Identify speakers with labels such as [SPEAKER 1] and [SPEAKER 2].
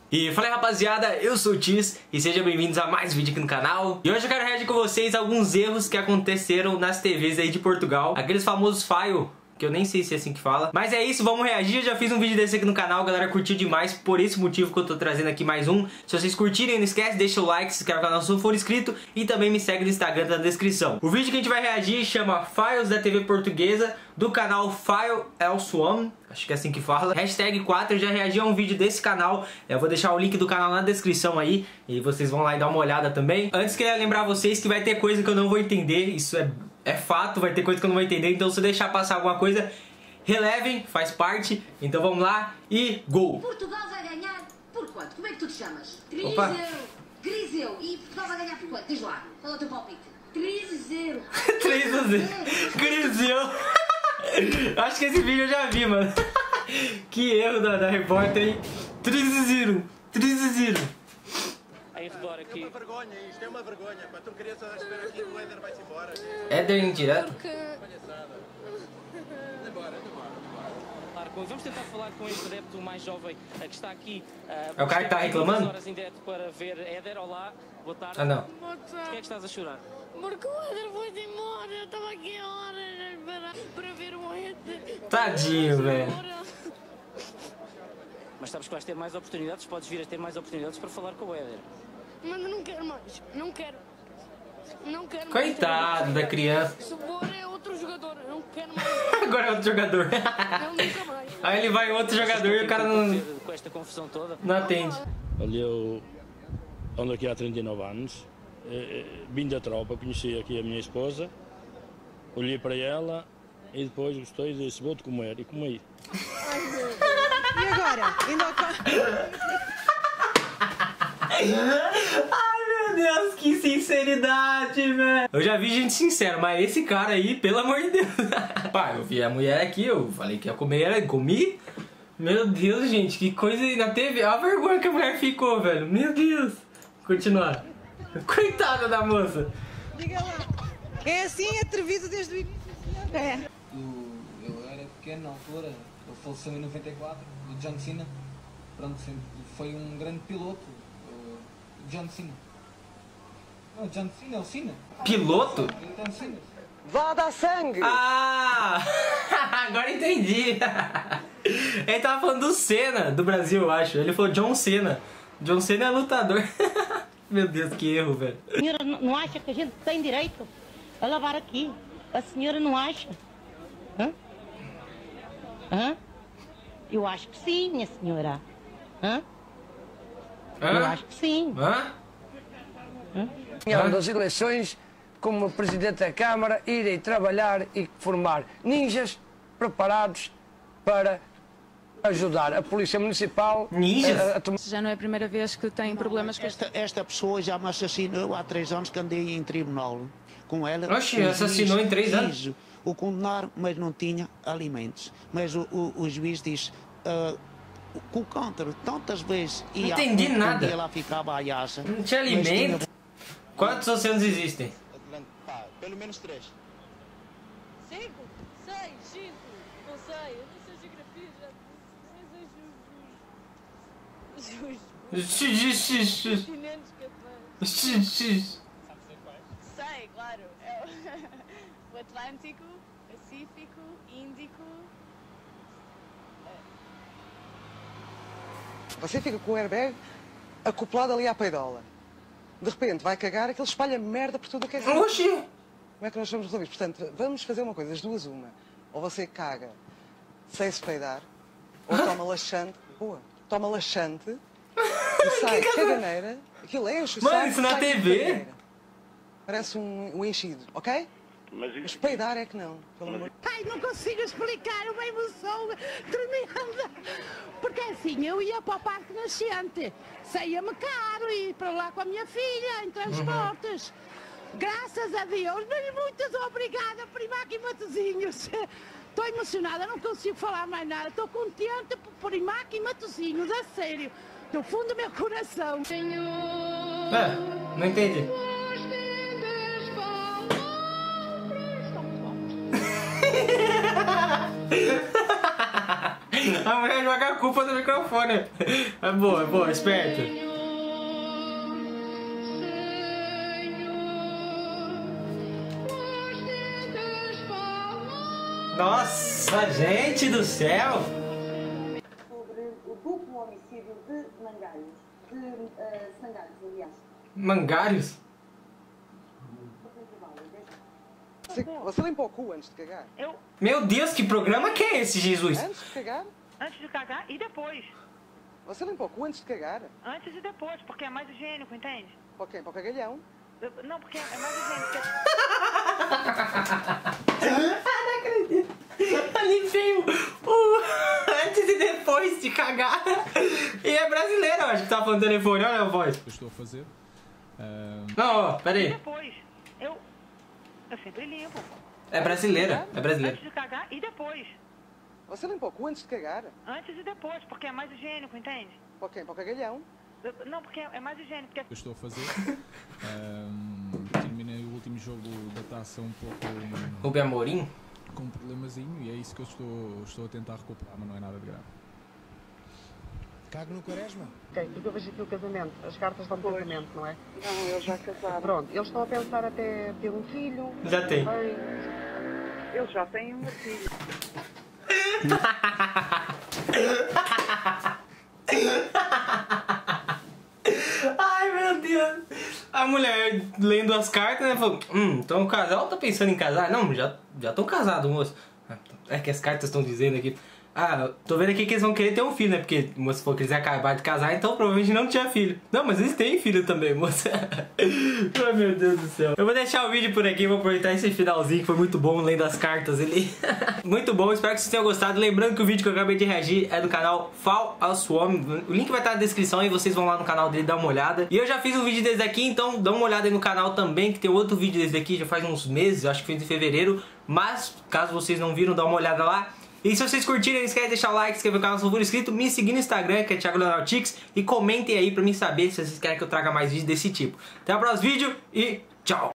[SPEAKER 1] E fala aí, rapaziada, eu sou o Tis e sejam bem-vindos a mais um vídeo aqui no canal. E hoje eu quero reagir com vocês a alguns erros que aconteceram nas TVs aí de Portugal. Aqueles famosos fail, que eu nem sei se é assim que fala. Mas é isso, vamos reagir. Eu já fiz um vídeo desse aqui no canal, a galera curtiu demais. Por esse motivo que eu tô trazendo aqui mais um. Se vocês curtirem, não esquece, deixa o like, se inscreve no canal se não for inscrito. E também me segue no Instagram, tá na descrição. O vídeo que a gente vai reagir chama Files da TV Portuguesa, do canal File Elsewhere. Acho que é assim que fala. Hashtag 4, eu já reagi a um vídeo desse canal. Eu vou deixar o link do canal na descrição aí. E vocês vão lá e dar uma olhada também. Antes, queria lembrar vocês que vai ter coisa que eu não vou entender. Isso é fato, vai ter coisa que eu não vou entender. Então se eu deixar passar alguma coisa, relevem, faz parte. Então vamos lá e gol!
[SPEAKER 2] Portugal vai ganhar por quanto? Como é que tu te chamas?
[SPEAKER 1] Opa.
[SPEAKER 2] Griseu. E Portugal vai ganhar por quanto? Diz lá, qual é o teu palpite? 3-0.
[SPEAKER 1] 3-0. Griseu. Acho que esse vídeo eu já vi, mano. Que erro da repórter, hein? 3-0. 3-0.
[SPEAKER 3] Aí redor aqui.
[SPEAKER 4] É uma vergonha isto, é uma vergonha. Pá, tu querias só esperar aqui, o Éder vai-se embora.
[SPEAKER 1] Éder indireto?
[SPEAKER 4] Palhaçada. Anda embora.
[SPEAKER 3] Vamos tentar falar com este adepto mais jovem que está aqui.
[SPEAKER 1] É o cara que está reclamando?
[SPEAKER 3] Horas em direto para ver Éder. Olá, boa tarde.
[SPEAKER 1] Ah, não.
[SPEAKER 3] Por que é que estás a chorar?
[SPEAKER 5] Porque o Éder foi embora, eu estava aqui a horas para ver o Éder.
[SPEAKER 1] Tadinho, velho.
[SPEAKER 3] Mas sabes que vais ter mais oportunidades, podes vir a ter mais oportunidades para falar com o Éder.
[SPEAKER 5] Mas eu não quero mais, não quero. Não quero
[SPEAKER 1] Coitado
[SPEAKER 5] mais.
[SPEAKER 1] da criança.
[SPEAKER 5] Se for é outro jogador, eu não quero mais.
[SPEAKER 1] Agora é outro jogador.
[SPEAKER 5] Eu nunca mais.
[SPEAKER 1] Aí ele vai outro jogador e o cara não,
[SPEAKER 3] Com esta confusão toda.
[SPEAKER 1] não atende.
[SPEAKER 6] Olha, eu ando aqui há 39 anos, vim da tropa, conheci aqui a minha esposa, olhei para ela e depois gostei e disse, vou-te comer, e comi.
[SPEAKER 7] E agora?
[SPEAKER 1] Ai, meu Deus, que sinceridade, velho. Eu já vi gente sincera, mas esse cara aí, pelo amor de Deus. Pá, eu vi a mulher aqui, eu falei que ia comer ela, comi. Meu Deus, gente, que coisa na TV. Olha a vergonha que a mulher ficou, velho. Meu Deus. Continuar. Coitada da moça.
[SPEAKER 7] Diga lá. É assim, atrevido desde o início. É.
[SPEAKER 8] Eu era pequeno na altura, ele faleceu em 94, o John Cena. Pronto, sempre foi um grande piloto, o John Cena. Não, John Cena é o Cena.
[SPEAKER 1] Piloto?
[SPEAKER 8] John Cena.
[SPEAKER 7] Vá dar sangue!
[SPEAKER 1] Ah! Agora entendi. Ele tava falando do Senna, do Brasil, eu acho. Ele falou John Cena. John Cena é lutador. Meu Deus, que erro, velho.
[SPEAKER 9] A senhora não acha que a gente tem direito a lavar aqui? A senhora não acha? Hã? Hã? Eu acho que sim, minha senhora. Hã? Eu acho que sim.
[SPEAKER 1] Hã?
[SPEAKER 10] Ganhar das eleições, como Presidente da Câmara, irei trabalhar e formar ninjas preparados para ajudar a Polícia Municipal a tomar...
[SPEAKER 11] Já não é a primeira vez que tem problemas com
[SPEAKER 12] esta pessoa já me assassinou há 3 anos que andei em tribunal com ela.
[SPEAKER 1] Oxe, assassinou em 3 anos?
[SPEAKER 12] O condenar, mas não tinha alimentos. Mas o juiz diz que o contra tantas vezes ia...
[SPEAKER 1] Não entendi nada.
[SPEAKER 12] Ela ficava a acha.
[SPEAKER 1] Não tinha alimento? Quantos oceanos existem?
[SPEAKER 4] Pelo menos 3.
[SPEAKER 5] 5, 6, 5, não sei, eu não sei geografia, já continentes que sei, claro, é o Atlântico, Pacífico, Índico.
[SPEAKER 7] Você fica com o airbag acoplado ali à peidola. De repente vai cagar, aquele espalha merda por tudo o que é assim.
[SPEAKER 1] Oxi!
[SPEAKER 7] Como é que nós vamos resolver? Portanto, vamos fazer uma coisa, as duas uma. Ou você caga sem se peidar, ou toma laxante, toma laxante e sai caganeira. Aquilo enche,
[SPEAKER 1] mano,
[SPEAKER 7] sai,
[SPEAKER 1] isso na
[SPEAKER 7] sai
[SPEAKER 1] TV?
[SPEAKER 7] caganeira. Parece um enchido, ok? Mas peidar é que não. Pelo amor...
[SPEAKER 9] Ai, não consigo explicar uma emoção tremenda. Porque assim, eu ia para o Parque Nascente, saía-me caro ir para lá com a minha filha em transportes. Graças a Deus, mas muito obrigada, Primac e Matosinhos. Estou emocionada, não consigo falar mais nada. Estou contente por Primac e Matosinhos, a sério. Do fundo do meu coração.
[SPEAKER 1] Não entendi. A mulher joga a culpa no microfone. É boa, esperto. Nossa, gente do céu!
[SPEAKER 2] Sobre o duplo homicídio de Mangalhos. Sangalhos, aliás.
[SPEAKER 1] Mangalhos?
[SPEAKER 7] Você limpou o cu antes de cagar?
[SPEAKER 1] Meu Deus, que programa que é esse, Jesus?
[SPEAKER 7] Antes de cagar?
[SPEAKER 9] Antes de cagar e depois.
[SPEAKER 7] Você limpou o cu antes de cagar?
[SPEAKER 9] Antes e depois, porque é mais higiênico, entende?
[SPEAKER 7] Para quem? Para o cagalhão?
[SPEAKER 9] Não, porque é mais higiênico.
[SPEAKER 1] Não acredito. Ali veio o antes e depois de cagar. E é brasileiro, eu acho que tá falando telefone. Olha a voz.
[SPEAKER 13] Eu estou a fazer.
[SPEAKER 1] Não, ó, peraí.
[SPEAKER 9] E depois. Eu sempre limpo.
[SPEAKER 1] É brasileira, é brasileira.
[SPEAKER 9] Antes de cagar e depois.
[SPEAKER 7] Você limpou o cu antes de cagar?
[SPEAKER 9] Antes e depois, porque é mais higiênico, entende?
[SPEAKER 7] Para quem? Para o cagalhão?
[SPEAKER 9] Não, porque é mais higiênico.
[SPEAKER 13] Eu estou a fazer. Terminei o último jogo da taça um pouco.
[SPEAKER 1] Rubem Amorim?
[SPEAKER 13] Com um problemazinho e é isso que eu estou a tentar recuperar, mas não é nada de grave.
[SPEAKER 14] Cago no Quaresma?
[SPEAKER 15] Ok, porque eu vejo aqui o casamento, as cartas estão de casamento, não é?
[SPEAKER 7] Não, eles já casaram.
[SPEAKER 15] Pronto, eles estão a pensar até ter um filho.
[SPEAKER 1] Já tem.
[SPEAKER 15] Eles já têm um filho.
[SPEAKER 1] Ai, meu Deus. A mulher lendo as cartas, né, falou, então o casal tá pensando em casar? Não, já estão casados, moço. É que as cartas estão dizendo aqui. Ah, tô vendo aqui que eles vão querer ter um filho, né? Porque o moço falou que eles acabaram de casar, então provavelmente não tinha filho. Não, mas eles têm filho também, moça. Ai, meu Deus do céu. Eu vou deixar o vídeo por aqui, vou aproveitar esse finalzinho que foi muito bom, lendo as cartas ali. Muito bom, espero que vocês tenham gostado. Lembrando que o vídeo que eu acabei de reagir é do canal Fall Aus Woman. O link vai estar na descrição e vocês vão lá no canal dele dar uma olhada. E eu já fiz um vídeo desse aqui, então dá uma olhada aí no canal também, que tem outro vídeo desse aqui, já faz uns meses, acho que foi em fevereiro. Mas, caso vocês não viram, dá uma olhada lá. E se vocês curtirem, não esquece de deixar o like, se inscrever no canal se não for inscrito, me seguir no Instagram, que é Thiago Leonardo Tix, e comentem aí pra mim saber se vocês querem que eu traga mais vídeos desse tipo. Até o próximo vídeo e tchau!